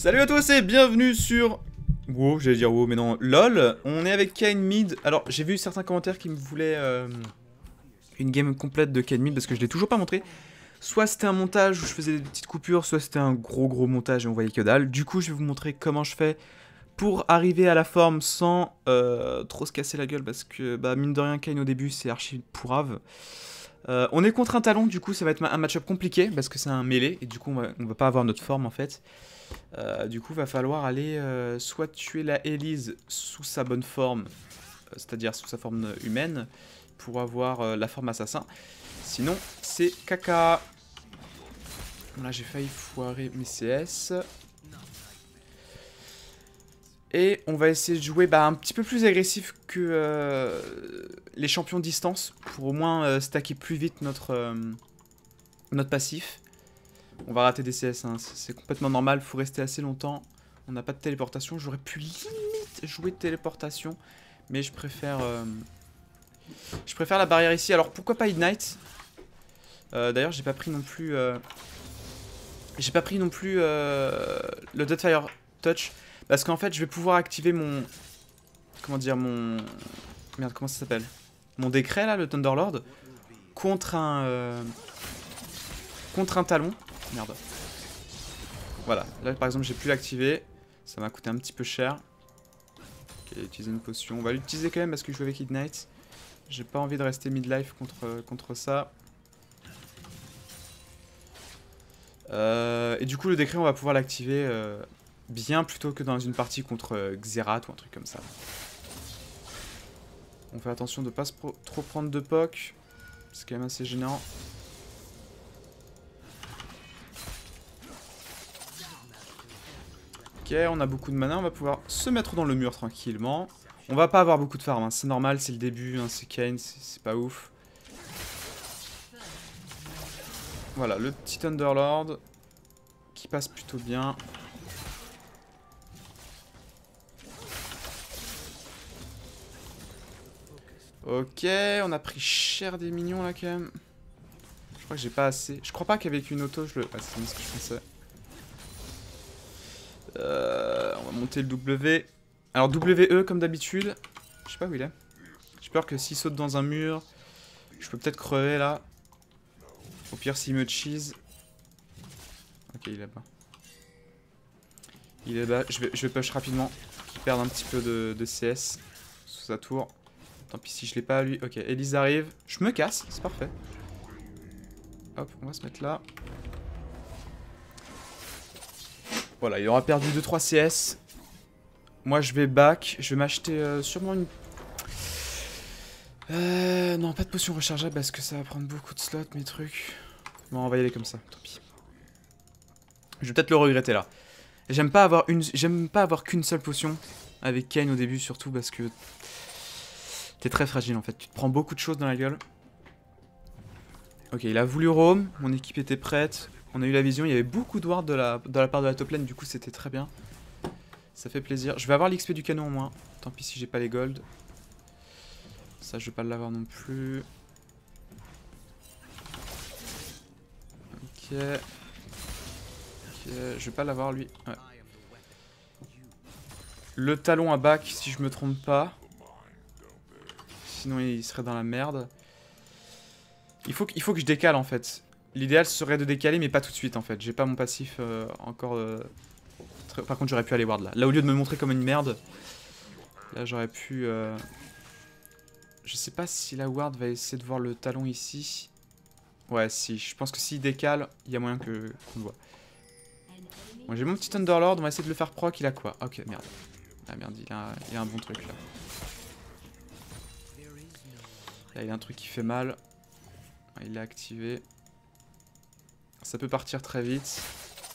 Salut à tous et bienvenue sur... WoW, j'allais dire WoW mais non, LOL. On est avec Kayn Mid. Alors j'ai vu certains commentaires qui me voulaient une game complète de Kayn Mid parce que je l'ai toujours pas montré. Soit c'était un montage où je faisais des petites coupures, soit c'était un gros montage et on voyait que dalle. Du coup je vais vous montrer comment je fais pour arriver à la forme sans trop se casser la gueule parce que bah, mine de rien Kayn au début c'est archi pourrave. On est contre un talon, du coup ça va être un match-up compliqué parce que c'est un mêlé et du coup on va pas avoir notre forme en fait. Du coup va falloir aller soit tuer la Elise sous sa bonne forme, c'est-à-dire sous sa forme humaine, pour avoir la forme assassin. Sinon c'est caca. Là j'ai failli foirer mes CS. Et on va essayer de jouer un petit peu plus agressif que les champions distance, pour au moins stacker plus vite notre passif. On va rater des CS, hein. C'est complètement normal, faut rester assez longtemps. On n'a pas de téléportation, j'aurais pu limite jouer de téléportation, mais je préfère la barrière ici. Alors pourquoi pas Ignite? D'ailleurs j'ai pas pris non plus le Deadfire Touch. Parce qu'en fait, je vais pouvoir activer mon... Comment dire, mon... Merde, comment ça s'appelle? Mon décret, là, le Thunderlord, contre un talon. Merde. Voilà, là, par exemple, j'ai pu l'activer. Ça m'a coûté un petit peu cher. Ok, utiliser une potion. On va l'utiliser quand même parce que je joue avec Ignite. J'ai pas envie de rester mid-life contre ça. Et du coup, le décret, on va pouvoir l'activer... bien plutôt que dans une partie contre Xerath ou un truc comme ça. On fait attention de ne pas trop prendre de poc. C'est quand même assez gênant. Ok, on a beaucoup de mana. On va pouvoir se mettre dans le mur tranquillement. On va pas avoir beaucoup de farm, hein. C'est normal, c'est le début, hein. C'est Kayn, c'est pas ouf. Voilà, le petit Thunderlord qui passe plutôt bien. Ok, on a pris cher des minions là quand même. Je crois que j'ai pas assez. Je crois pas qu'avec une auto je le... Ah, c'est bien ce que je pensais. On va monter le W. Alors WE comme d'habitude. Je sais pas où il est. J'ai peur que s'il saute dans un mur, je peux peut-être crever là. Au pire s'il me cheese. Ok, il est là-bas. Il est là-bas. Je vais push rapidement. Qu'il perde un petit peu de CS sous sa tour. Tant pis si je l'ai pas lui. Ok, Elise arrive. Je me casse, c'est parfait. Hop, on va se mettre là. Voilà, il aura perdu 2-3 CS. Moi je vais back. Je vais m'acheter sûrement une... non, pas de potion rechargeable parce que ça va prendre beaucoup de slots, mes trucs. Bon, on va y aller comme ça, tant pis. Je vais peut-être le regretter là. J'aime pas avoir qu'une seule potion avec Kayn au début, surtout parce que t'es très fragile en fait. Tu te prends beaucoup de choses dans la gueule. Ok, il a voulu roam, mon équipe était prête. On a eu la vision, il y avait beaucoup de ward de la part de la top lane, du coup c'était très bien. Ça fait plaisir. Je vais avoir l'XP du canon au moins. Tant pis si j'ai pas les gold. Ça je vais pas l'avoir non plus. Ok. Ok, je vais pas l'avoir lui. Ouais. Le talon à back si je me trompe pas. Sinon il serait dans la merde. Il faut que je décale en fait. L'idéal serait de décaler mais pas tout de suite en fait. J'ai pas mon passif encore... Par contre j'aurais pu aller ward là. Là au lieu de me montrer comme une merde. Là j'aurais pu... Je sais pas si la ward va essayer de voir le talon ici. Ouais si, je pense que s'il décale, il y a moyen qu'on le voit. Bon j'ai mon petit Thunderlord, on va essayer de le faire proc, il a quoi? Ok merde. Ah merde, il a un bon truc là. Là il a un truc qui fait mal. Il l'a activé. Ça peut partir très vite.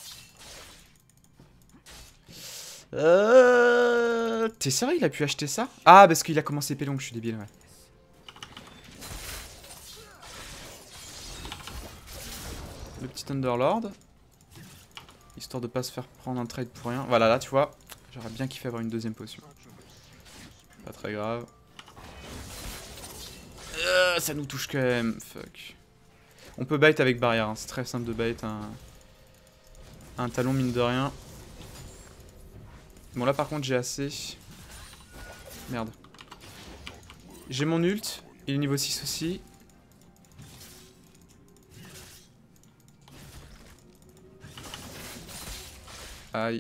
T'es sérieux, il a pu acheter ça? Ah, parce qu'il a commencé Pélong, je suis débile, ouais. Le petit Thunderlord. Histoire de pas se faire prendre un trade pour rien. Voilà, là, tu vois. J'aurais bien kiffé avoir une deuxième potion. Pas très grave. Ça nous touche quand même. Fuck. On peut bait avec barrière, hein. C'est très simple de bait un talon mine de rien. Bon là par contre j'ai assez. Merde. J'ai mon ult. Il est niveau 6 aussi. Aïe.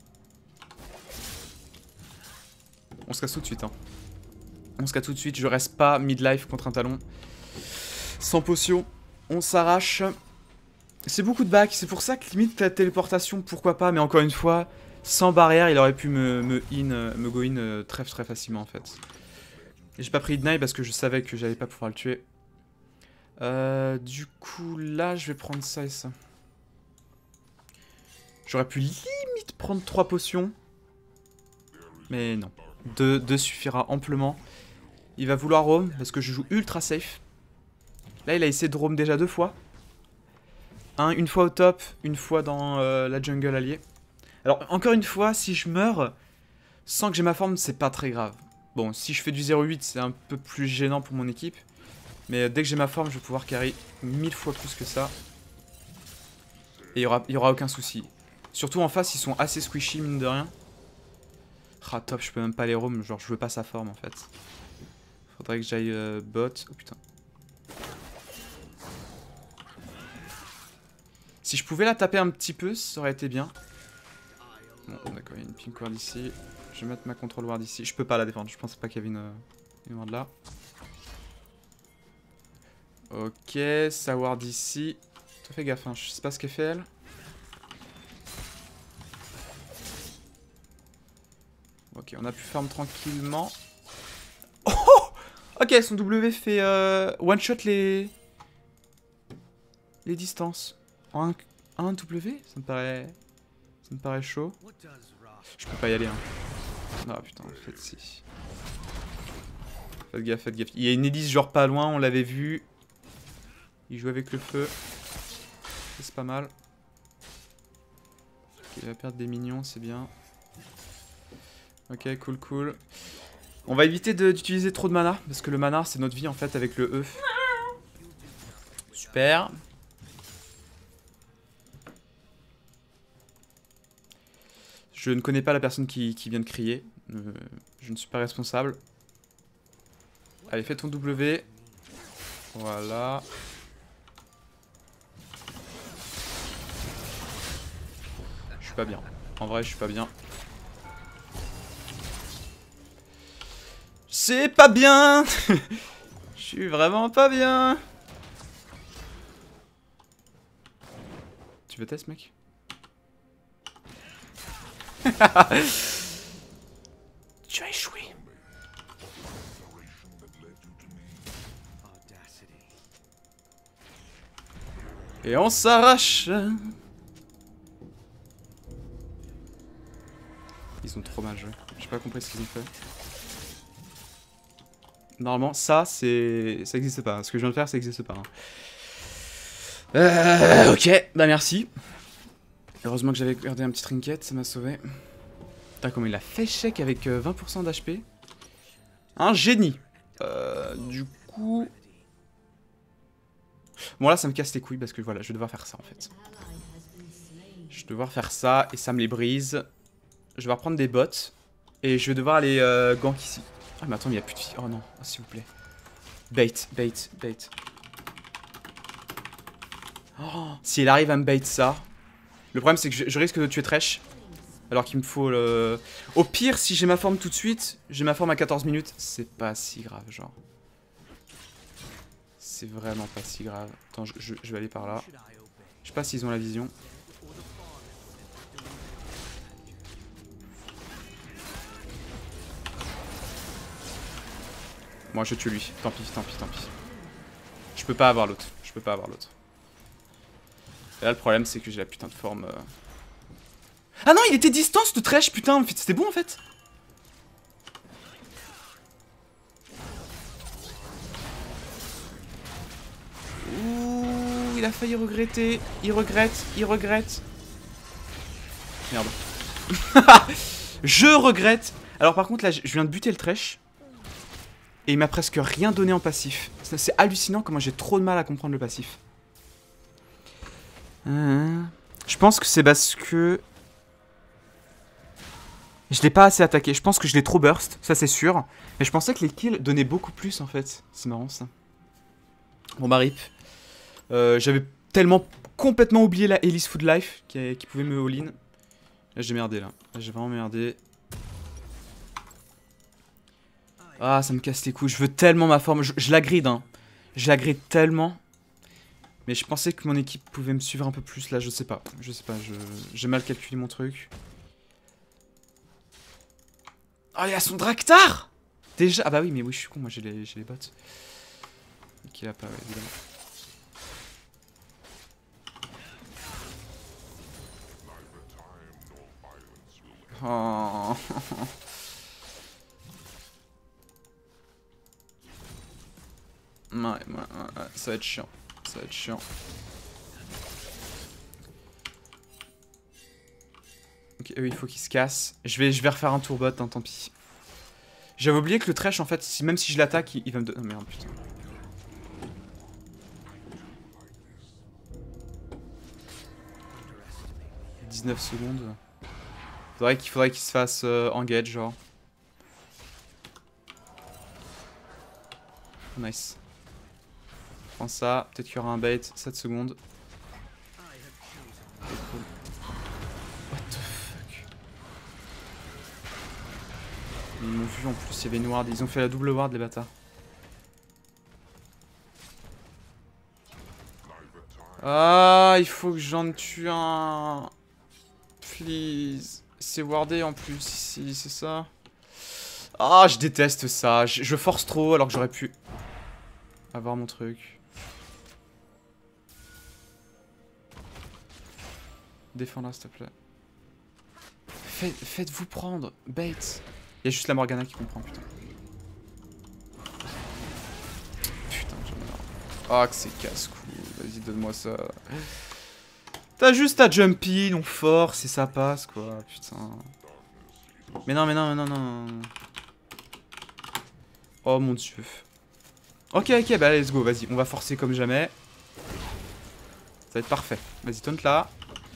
On se casse tout de suite hein. On se casse tout de suite, je reste pas midlife contre un talon. Sans potion, on s'arrache. C'est beaucoup de back, c'est pour ça que limite la téléportation, pourquoi pas, mais encore une fois, sans barrière, il aurait pu me go in très facilement en fait. J'ai pas pris Ignite parce que je savais que j'allais pas pouvoir le tuer. Du coup, là, je vais prendre ça et ça. J'aurais pu limite prendre 3 potions. Mais non. 2 suffira amplement. Il va vouloir roam parce que je joue ultra safe. Là, il a essayé de roam déjà 2 fois. Une fois au top, une fois dans la jungle alliée. Alors, encore une fois, si je meurs sans que j'ai ma forme, c'est pas très grave. Bon, si je fais du 0,8, c'est un peu plus gênant pour mon équipe. Mais dès que j'ai ma forme, je vais pouvoir carry 1000 fois plus que ça. Et il y aura aucun souci. Surtout en face, ils sont assez squishy, mine de rien. Ah, top, je peux même pas les roam. Genre, je veux pas sa forme, en fait. Faudrait que j'aille bot. Oh, putain. Si je pouvais la taper un petit peu, ça aurait été bien. Bon, d'accord, il y a une pink ward ici. Je vais mettre ma control ward ici. Je peux pas la défendre, je pensais pas qu'il y avait une ward là. Ok, sa ward ici. Toi fais gaffe, hein. Je sais pas ce qu'elle fait elle. Ok, on a pu farm tranquillement. Oh, ok, son W fait one shot les distances. En un W, ça me paraît chaud. Je peux pas y aller hein. Ah putain, faites si. Faites gaffe, faites gaffe. Il y a une hélice genre pas loin, on l'avait vu. Il joue avec le feu. C'est pas mal. Ok, il va perdre des minions, c'est bien. Ok, cool, cool. On va éviter d'utiliser trop de mana, parce que le mana c'est notre vie en fait avec le E. Super. Je ne connais pas la personne qui vient de crier. Je ne suis pas responsable. Allez, fais ton W. Voilà. Je suis pas bien. En vrai, je suis pas bien. C'est pas bien. Je suis vraiment pas bien. Tu veux test, mec? Tu as échoué. Et on s'arrache. Ils ont trop mal joué. J'ai pas compris ce qu'ils ont fait. Normalement, ça existe pas. Ce que je viens de faire, ça existe pas. Hein. Ok, bah merci. Heureusement que j'avais gardé un petit trinket, ça m'a sauvé. Putain, comment il a fait chèque avec 20% d'HP. Un génie. Du coup... Bon là, ça me casse les couilles parce que voilà, je vais devoir faire ça en fait. Je vais devoir faire ça et ça me les brise. Je vais devoir prendre des bots. Et je vais devoir aller gank ici. Ah mais attends, mais il n'y a plus de filles. Oh non, oh, s'il vous plaît. Bait, bait, bait. Oh, si elle arrive à me bait ça... Le problème c'est que je risque de tuer Thresh. Alors qu'il me faut le... Au pire, si j'ai ma forme tout de suite, j'ai ma forme à 14 minutes, c'est pas si grave, genre. C'est vraiment pas si grave. Attends, je vais aller par là. Je sais pas s'ils ont la vision. Moi je tue lui. Tant pis, tant pis, tant pis. Je peux pas avoir l'autre. Je peux pas avoir l'autre. Et là le problème c'est que j'ai la putain de forme... Ah non, il était distance de Thresh, putain, c'était bon en fait. Ouh, il a failli regretter. Il regrette, il regrette. Merde. Je regrette. Alors par contre là, je viens de buter le Thresh. Et il m'a presque rien donné en passif. C'est hallucinant comment j'ai trop de mal à comprendre le passif. Je pense que c'est parce que... Je l'ai pas assez attaqué. Je pense que je l'ai trop burst, ça c'est sûr. Mais je pensais que les kills donnaient beaucoup plus en fait. C'est marrant ça. Bon bah rip. J'avais tellement complètement oublié la Elise Food Life qui pouvait me all-in. Là j'ai merdé là. Là j'ai vraiment merdé. Ah ça me casse les couilles. Je veux tellement ma forme. Je la grid hein. Je la grid tellement. Mais je pensais que mon équipe pouvait me suivre un peu plus là. Je sais pas. Je sais pas. J'ai mal calculé mon truc. Oh il y a son Draktar. Déjà. Ah bah oui mais oui je suis con. Moi j'ai les bots. Qui l'a pas ouais, évidemment. Oh. Ouais, ça va être chiant. Ça va être chiant. Ok, eux, il faut qu'ils se cassent. Je vais refaire un tour bot, hein, tant pis. J'avais oublié que le trash, en fait, même si je l'attaque, il va me donner... Oh merde, putain. « 19 secondes. » Faudrait qu'il se fasse engage, genre. Nice. Prends ça. Peut-être qu'il y aura un bait. 7 secondes. Cool. What the fuck. Ils m'ont vu en plus, il y avait une ward. Ils ont fait la double ward, les bâtards. Ah, il faut que j'en tue un. Please. C'est wardé en plus ici, c'est ça? Ah, je déteste ça. Je force trop alors que j'aurais pu avoir mon truc. Défends-la, s'il te plaît. Faites-vous prendre. Bait. Il y a juste la Morgana qui comprend, putain. Putain, j'en ai marre. Ah, que c'est casse-cou. Vas-y, donne-moi ça. T'as juste à jump in, on force et ça passe, quoi. Putain. Mais non, mais non, mais non, non. Oh mon dieu. Ok, ok, bah let's go, vas-y, on va forcer comme jamais. Ça va être parfait. Vas-y, taunt là.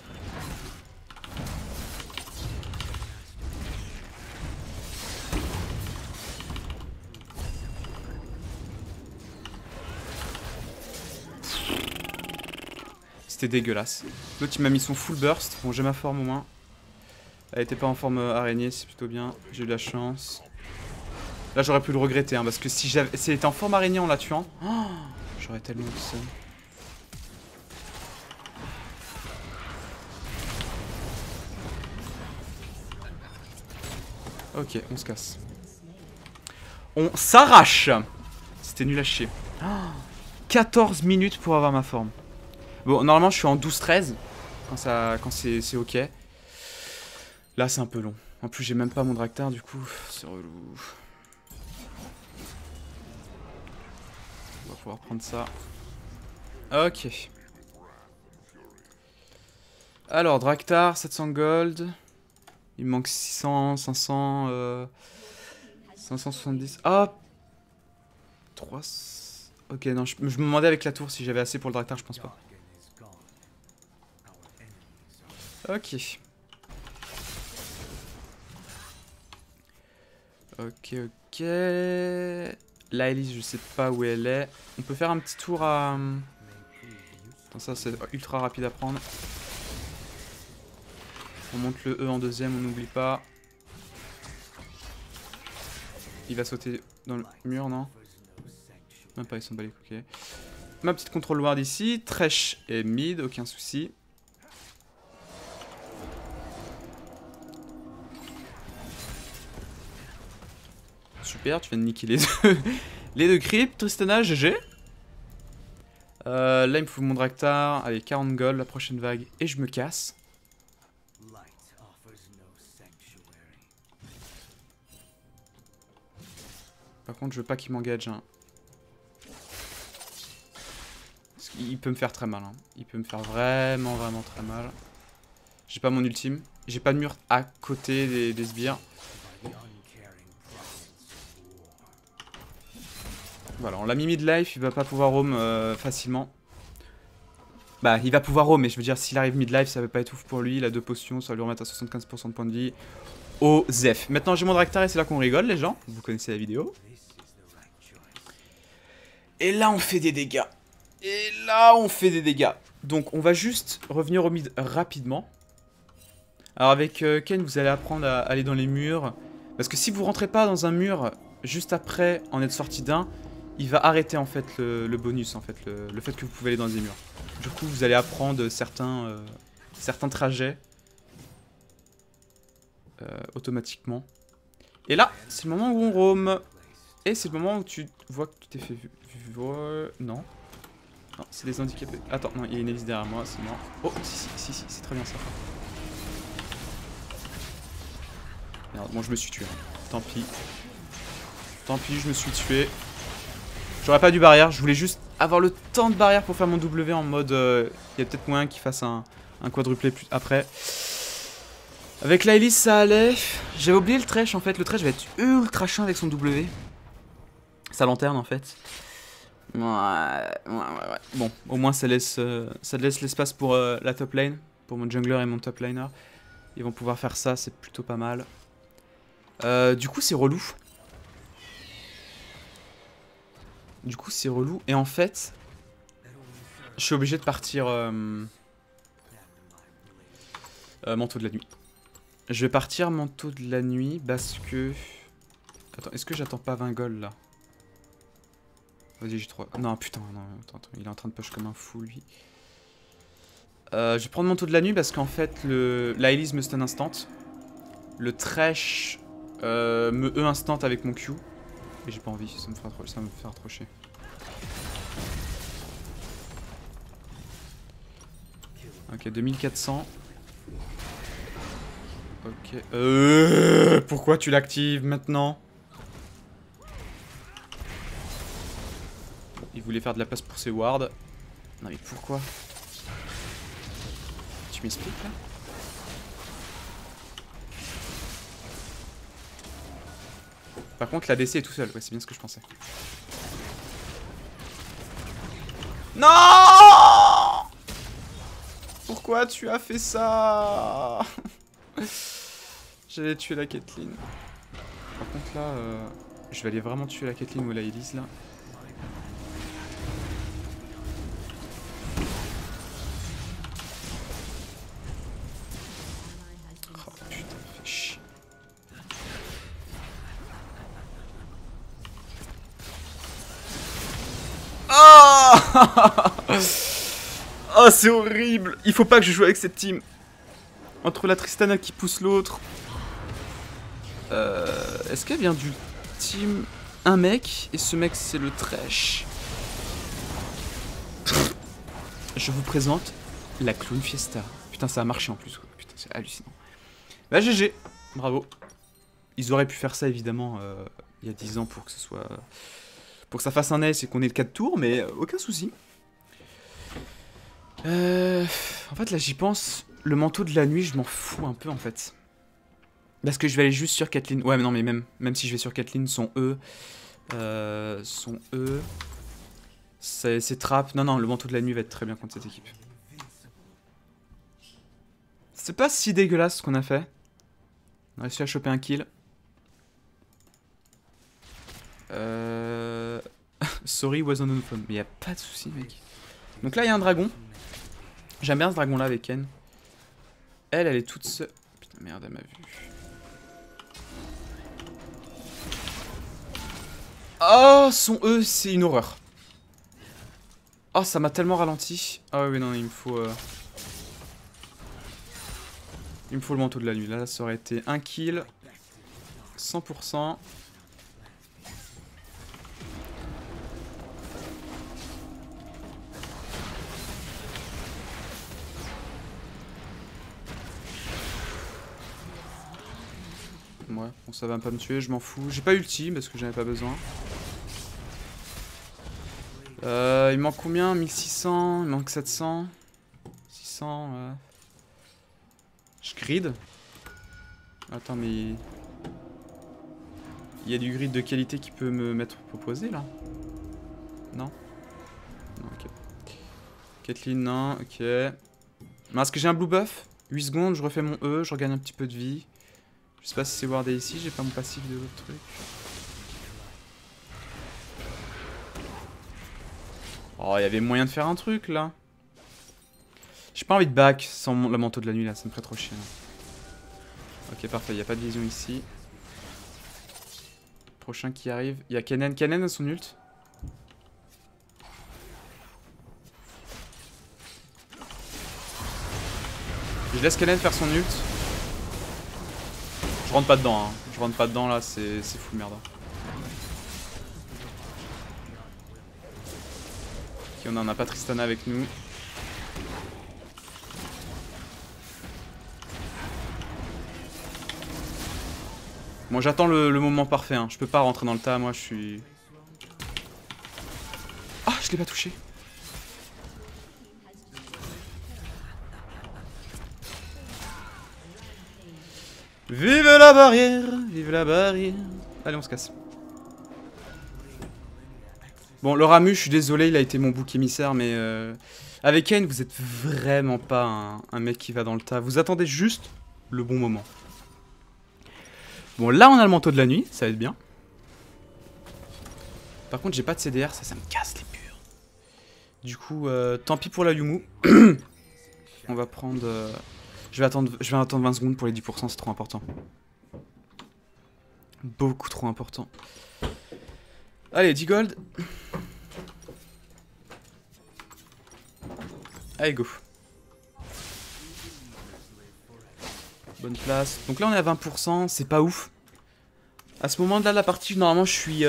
C'était dégueulasse. L'autre il m'a mis son full burst. Bon, j'ai ma forme au moins. Elle était pas en forme araignée, c'est plutôt bien. J'ai eu de la chance. Là j'aurais pu le regretter hein, parce que si elle était en forme araignée en la tuant, oh, j'aurais tellement eu ça. Ok, on se casse. On s'arrache. C'était nul à chier. Oh, 14 minutes pour avoir ma forme. Bon, normalement je suis en 12-13 quand c'est ok. Là c'est un peu long. En plus j'ai même pas mon Draktar du coup, c'est relou. On va pouvoir prendre ça. Ok. Alors, Draktar, 700 gold. Il me manque 600, 500, 570. Ah 3... Ok, non, je me demandais avec la tour si j'avais assez pour le Draktar, je pense pas. Ok. Ok, ok. La Elise, je sais pas où elle est. On peut faire un petit tour à... Attends, ça c'est ultra rapide à prendre. On monte le E en deuxième, on n'oublie pas. Il va sauter dans le mur, non? Même pas, ils sont balés, ok. Ma petite control ward ici. Thresh et mid, aucun souci. Super, tu viens de niquer les deux creeps. Tristana, GG. Là, il me faut mon Draktar. Allez, 40 gold, la prochaine vague. Et je me casse. Par contre, je veux pas qu'il m'engage. Hein. Il peut me faire très mal. Hein. Il peut me faire vraiment très mal. J'ai pas mon ultime. J'ai pas de mur à côté des sbires. Voilà, on l'a mis mid-life. Il va pas pouvoir roam facilement. Bah, il va pouvoir haut, mais je veux dire, s'il arrive mid-life, ça va pas être ouf pour lui. Il a 2 potions, ça va lui remettre à 75% de points de vie. Au Zef. Maintenant, j'ai mon Draktar et c'est là qu'on rigole, les gens. Vous connaissez la vidéo. Et là, on fait des dégâts. Et là, on fait des dégâts. Donc, on va juste revenir au mid rapidement. Alors, avec Ken, vous allez apprendre à aller dans les murs. Parce que si vous rentrez pas dans un mur juste après en être sorti d'un, il va arrêter en fait le bonus, en fait, le fait que vous pouvez aller dans des murs. Du coup, vous allez apprendre certains trajets automatiquement. Et là, c'est le moment où on roam. Et c'est le moment où tu vois que tu t'es fait non. Non, c'est des handicapés. Attends, non, il y a une hélice derrière moi, c'est mort. Oh, si, c'est très bien ça. Merde, bon, je me suis tué. Tant pis. Tant pis, je me suis tué. J'aurais pas dû barrière, je voulais juste avoir le temps de barrière pour faire mon W en mode... Il y a peut-être moyen qu'il fasse un quadruplé plus après. Avec la hélice, ça allait. J'avais oublié le Thresh en fait. Le Thresh va être ultra chiant avec son W. Sa lanterne en fait. Ouais. Bon, au moins ça laisse l'espace pour la top lane. Pour mon jungler et mon top laner. Ils vont pouvoir faire ça, c'est plutôt pas mal. Du coup, c'est relou. Et en fait, je suis obligé de partir manteau de la nuit. Je vais partir manteau de la nuit parce que... Attends, est-ce que j'attends pas 20 gold là? Vas-y, j'ai 3... Non, putain, non, attends, il est en train de push comme un fou lui. Je vais prendre manteau de la nuit parce qu'en fait, la Elise me stun instant. Le Thresh me E instant avec mon Q. Et j'ai pas envie, ça me fera trop chier. Ok, 2400. Ok. Pourquoi tu l'actives maintenant? Bon, il voulait faire de la place pour ses wards. Non mais pourquoi? Tu m'expliques là? Par contre, l'ADC est tout seul. Ouais, c'est bien ce que je pensais. Non! Pourquoi tu as fait ça? J'allais tuer la Caitlyn. Par contre là, je vais aller vraiment tuer la Caitlyn ou la Elise là. Oh putain, fais chier. Oh, oh c'est horrible. Il faut pas que je joue avec cette team. Entre la Tristana qui pousse l'autre. Est-ce qu'elle vient du team un mec et ce mec c'est le Thresh? Je vous présente la Clown Fiesta. Putain, ça a marché en plus. Putain, c'est hallucinant. Bah GG, bravo. Ils auraient pu faire ça évidemment il y a 10 ans pour que ce soit... Pour que ça fasse un ace et qu'on ait le 4 tours, mais aucun souci. En fait, là, j'y pense. Le manteau de la nuit, je m'en fous un peu, en fait. Parce que je vais aller juste sur Caitlyn. Ouais, mais non, mais même si je vais sur Caitlyn, son E... C'est trap. Non, le manteau de la nuit va être très bien contre cette équipe. C'est pas si dégueulasse ce qu'on a fait. On a réussi à choper un kill. Sorry, was on phone. Mais y a pas de souci, mec. Donc là, il y a un dragon. J'aime bien ce dragon-là avec Ken. Elle est toute seule. Putain, merde, elle m'a vu. Oh, son E, c'est une horreur. Oh, ça m'a tellement ralenti. Ah oui, non, il me faut... Il me faut le manteau de la nuit. Là, ça aurait été un kill. 100%. Ouais, bon, ça va pas me tuer, je m'en fous. J'ai pas ulti parce que j'en avais pas besoin. Il manque combien? 1600, il manque 700. 600, Je grid. Attends, mais... Il y a du grid de qualité qui peut me m'être proposé, là? Non? Non, ok. Caitlyn, non, ok. Est-ce que j'ai un blue buff? 8 secondes, je refais mon E, je regagne un petit peu de vie. Je sais pas si c'est wardé ici, j'ai pas mon passif de l'autre truc. Oh, il y avait moyen de faire un truc là. J'ai pas envie de back sans le manteau de la nuit là, ça me ferait trop chier. Ok, parfait, il n'y a pas de vision ici. Prochain qui arrive, il y a Kennen. Kennen a son ult. Je laisse Kennen faire son ult. Je rentre pas dedans, hein. Je rentre pas dedans là, c'est fou merde. Ok, on en a pas Tristana avec nous. Bon, j'attends le moment parfait, hein. Je peux pas rentrer dans le tas, moi je suis... Ah, je l'ai pas touché. Vive la barrière, vive la barrière. Allez, on se casse. Bon, le Ramu, je suis désolé, il a été mon bouc émissaire, mais... Avec Kane, vous êtes vraiment pas un mec qui va dans le tas. Vous attendez juste le bon moment. Bon, là, on a le manteau de la nuit, ça va être bien. Par contre, j'ai pas de CDR, ça me casse les purs. Du coup, tant pis pour la Yumu. On va prendre... Je vais attendre 20 secondes pour les 10%, c'est trop important. Beaucoup trop important. Allez, 10 gold. Allez, go. Bonne place. Donc là, on est à 20%, c'est pas ouf. À ce moment-là de la partie, normalement, je suis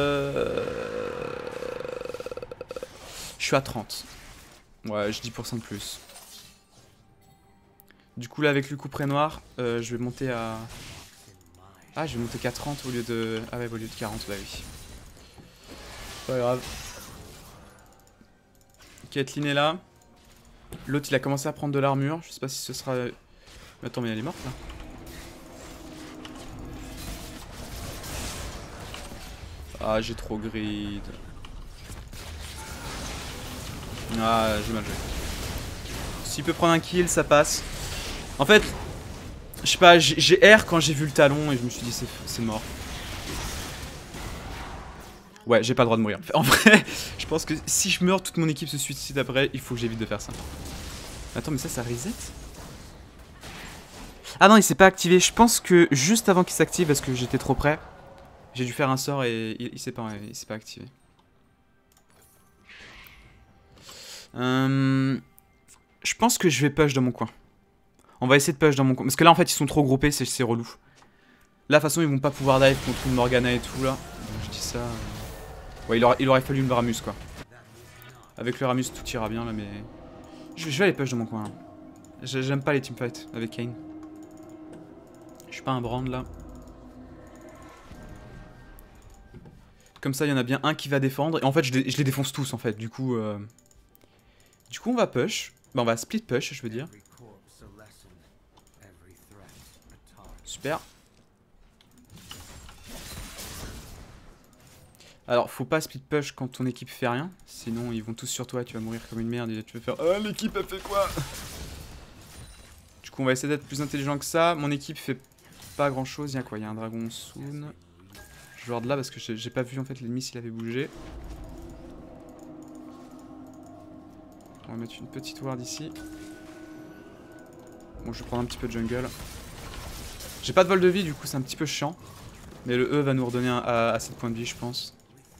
à 30. Ouais, j'ai 10% de plus. Du coup, là, avec le coup près noir, je vais monter à... Ah, je vais monter qu'à 30 au lieu de... Ah ouais, au lieu de 40, bah oui. Pas grave. Caitlyn est là. L'autre, il a commencé à prendre de l'armure. Je sais pas si ce sera... Attends, mais elle est morte, là. Ah, j'ai trop grid. Ah, j'ai mal joué. S'il peut prendre un kill, ça passe. En fait, je sais pas, j'ai R quand j'ai vu le talon et je me suis dit c'est mort. Ouais, j'ai pas le droit de mourir. En vrai, je pense que si je meurs, toute mon équipe se suicide après. Il faut que j'évite de faire ça. Attends, mais ça reset? Ah non, il s'est pas activé. Je pense que juste avant qu'il s'active, parce que j'étais trop près, j'ai dû faire un sort et il s'est pas activé. Je pense que je vais push dans mon coin. On va essayer de push dans mon coin. Parce que là, en fait, ils sont trop groupés, c'est relou. Là, de toute façon, ils vont pas pouvoir dive contre une Morgana et tout, là. Donc, je dis ça... Ouais, il aurait fallu une Ramus, quoi. Avec le Ramus, tout ira bien, là, mais... Je vais aller push dans mon coin, là. J'aime pas les teamfights avec Kayn. Je suis pas un brand, là. Comme ça, il y en a bien un qui va défendre. Et en fait, je les défonce tous, en fait. Du coup, on va push. Bah, on va split push, je veux dire. Super. Alors, faut pas split push quand ton équipe fait rien. Sinon, ils vont tous sur toi et tu vas mourir comme une merde. Et tu vas faire « Ah, l'équipe a fait quoi ?» Du coup, on va essayer d'être plus intelligent que ça. Mon équipe fait pas grand chose. Il y a quoi? Il y a un dragon soon. Je ward là parce que j'ai pas vu en fait l'ennemi s'il avait bougé. On va mettre une petite ward ici. Bon, je vais prendre un petit peu de jungle. J'ai pas de vol de vie, du coup c'est un petit peu chiant. Mais le E va nous redonner assez de points de vie, je pense.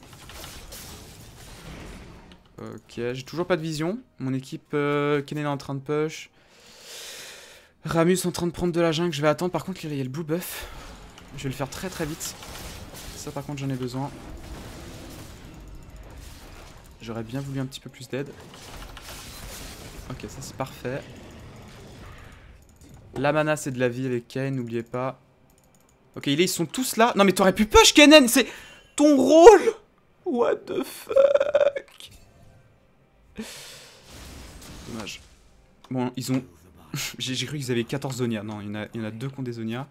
Ok, j'ai toujours pas de vision. Mon équipe Kennen est en train de push. Ramus en train de prendre de la jungle, je vais attendre. Par contre, il y a le blue buff. Je vais le faire très très vite. Ça par contre j'en ai besoin. J'aurais bien voulu un petit peu plus d'aide. Ok, ça c'est parfait. La mana c'est de la vie avec Kayn, n'oubliez pas. Ok, ils sont tous là. Non mais t'aurais pu push Kennen, c'est ton rôle. What the fuck. Dommage. Bon, ils ont... J'ai cru qu'ils avaient 14 Zonia. Non, il y en a 2 qui ont des Zonia.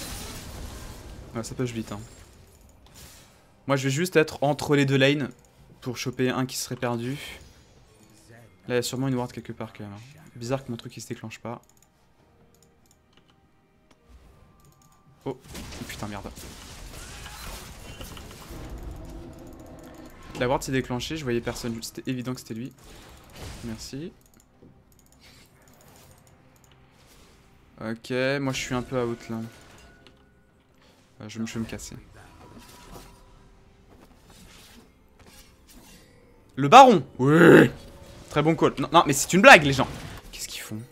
Ouais, ça push vite, hein. Moi je vais juste être entre les deux lanes. pour choper un qui serait perdu. Là, il y a sûrement une ward quelque part quand même. Bizarre que mon truc il se déclenche pas. Oh, putain, merde. La ward s'est déclenchée, je voyais personne. C'était évident que c'était lui. Merci. Ok, moi je suis un peu out là. Je vais me casser. Le baron. Oui. Très bon call. Non, non, mais c'est une blague les gens. Qu'est-ce qu'ils font?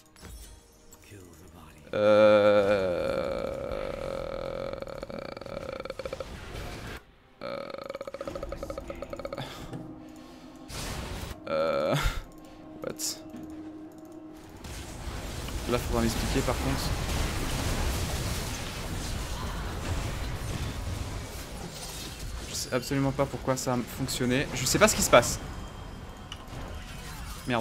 What? Là, faudra m'expliquer par contre. Je sais absolument pas pourquoi ça a fonctionné. Je sais pas ce qui se passe. Merde.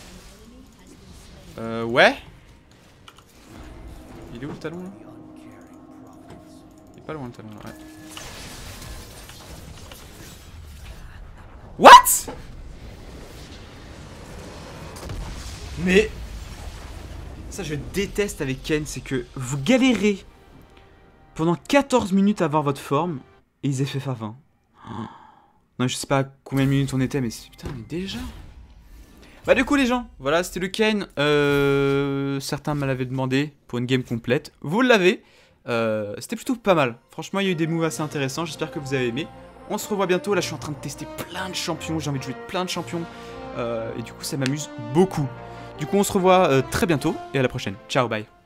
Ouais. Il est où le talon là? Il est pas loin le talon là, ouais. What? Mais ça je déteste avec Ken, c'est que vous galérez pendant 14 minutes à avoir votre forme et ils FF à 20. Non, je sais pas combien de minutes on était, mais putain, mais déjà. Bah du coup les gens, voilà, c'était le Kayn. Certains me l'avaient demandé pour une game complète. Vous l'avez. C'était plutôt pas mal. Franchement, il y a eu des moves assez intéressants. J'espère que vous avez aimé. On se revoit bientôt. Là, je suis en train de tester plein de champions. J'ai envie de jouer de plein de champions. Et du coup, ça m'amuse beaucoup. Du coup, on se revoit très bientôt. Et à la prochaine. Ciao, bye.